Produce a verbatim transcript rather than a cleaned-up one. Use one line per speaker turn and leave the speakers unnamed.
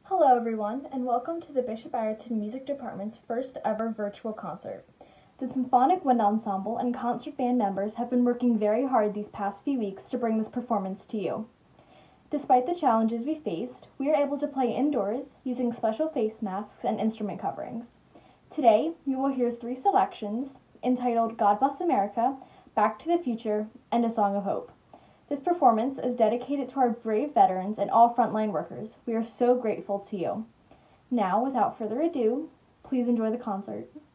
Hello everyone, and welcome to the Bishop Ireton Music Department's first ever virtual concert. The Symphonic Wind Ensemble and concert band members have been working very hard these past few weeks to bring this performance to you. Despite the challenges we faced, we are able to play indoors using special face masks and instrument coverings. Today, you will hear three selections entitled God Bless America, Back to the Future, and A Song of Hope. This performance is dedicated to our brave veterans and all frontline workers. We are so grateful to you. Now, without further ado, please enjoy the concert.